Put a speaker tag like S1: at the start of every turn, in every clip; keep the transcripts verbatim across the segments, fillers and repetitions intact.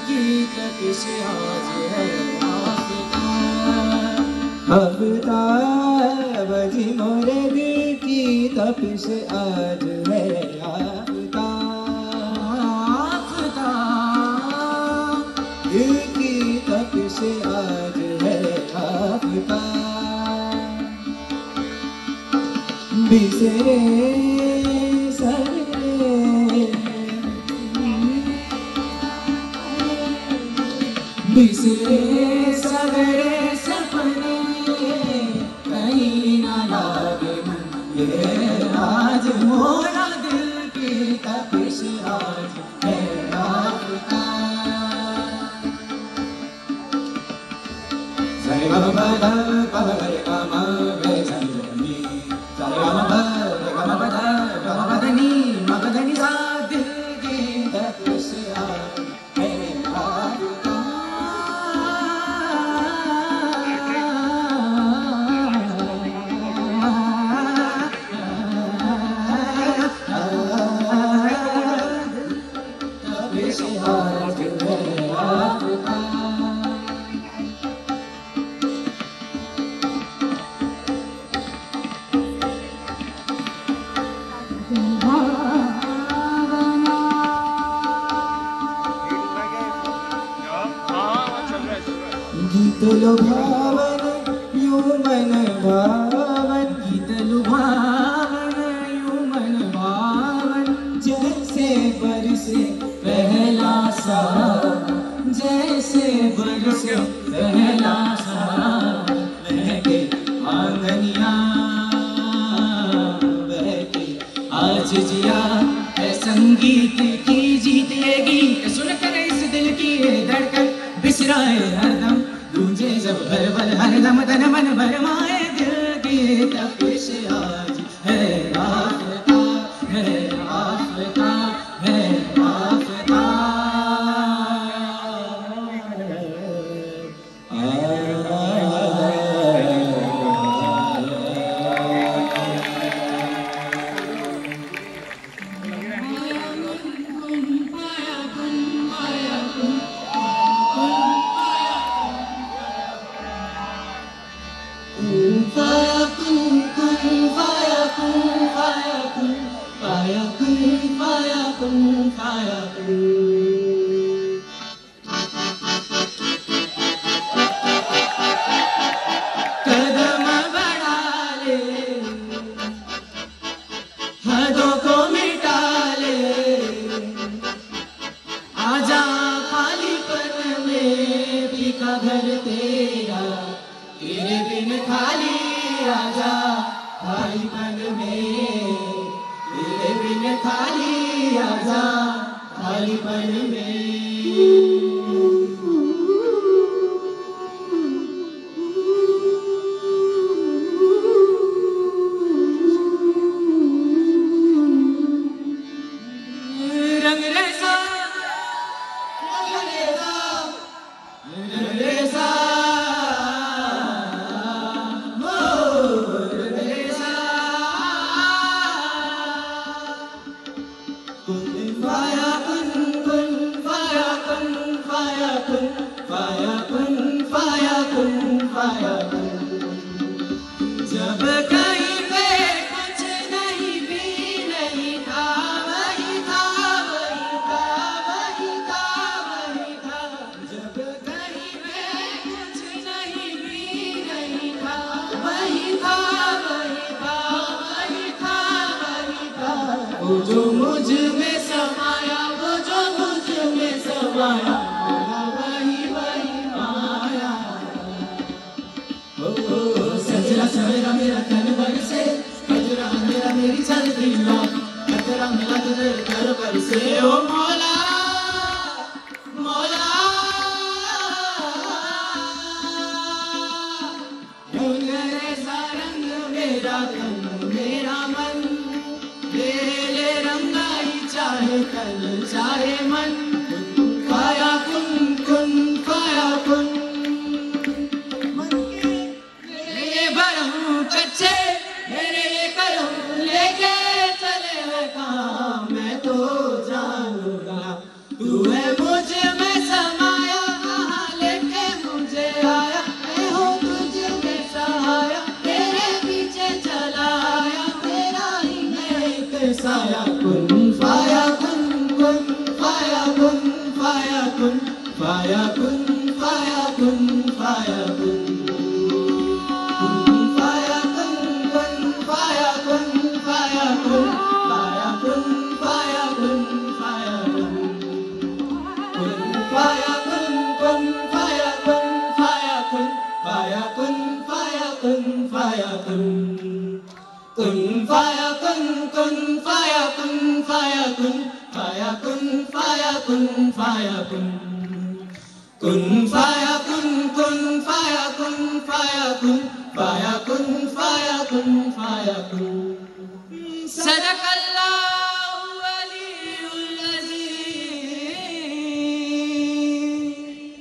S1: की तपिश आज है आफताब जी मोरे दिल की तपिश आज है आफताब दिल की तपिश आज है आफताब बिसरे सगरे बिसरे सगरे सपने कहीं ना लागे मन ये आज मोरा दिल की तपिश आज है आफताब सरे ग म प ध प ग रे ग म रे स नि नी सरे ग म प रे ग म प ध ग म प ध नि म प ध नि सा दिल की तपिश आज है गीत लुभावन यू मन भावन गीत लुभावन यू मन भावन जैसे बरसे पहला सावन जैसे बरसे पहला सावन बहके आंगनिया बहके आज जिया है संगीत की जीत ये गीत सुनकर इस दिल की ये धड़कन बिसराए हरदम गूंजे जब भरभर हरदम तन मन भरमाए दिल की तपिश आज है आफताब है आफताब है कदम बढ़ा ले हदों को मिटा ले आजा खालीपन में फीका घर तेरा तेरे बिन खाली आजा खालीपन में तेरे बिन खाली आजा खालीपन में रंग रेसा रंग रेसा रंग रेसा हो रंग रेसा कुन फाया कुन कुन फाया कुन फाया कुन फाया कुन फाया कुन फाया कुन जब कहीं पे कुछ नहीं भी नहीं था वही था वही था वही था वही था जब कहीं पे कुछ नहीं भी नहीं था वही था वही था वही था वही था वो जो मुझ में समाया वो जो मुझ में समाया वही वही माया सजरा सवेरा मेरा तन बरसे कजरा मेरा मेरी चलती रात कजरा मेरा तुझे घर बरसे ओ मौला मौला रंगरेसा रंग मेरा तन मेरा मन तेरे ले रंगाई चाहे कल चाहे मन फाया कुन कुन फाया कुन कच्चे मेरे ये कलम लेके चले हैं कहाँ मैं तो जानूंगा तू है मुझ में समा fayakun, fayakun, fayakun. Kun fayakun, kun fayakun, fayakun, fayakun, fayakun, fayakun. Kun fayakun, kun fayakun, fayakun, fayakun, fayakun, fayakun. Sadaqallahu aliyyul azeem.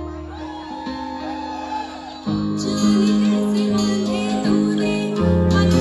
S2: जाने कैसे बांधे तूने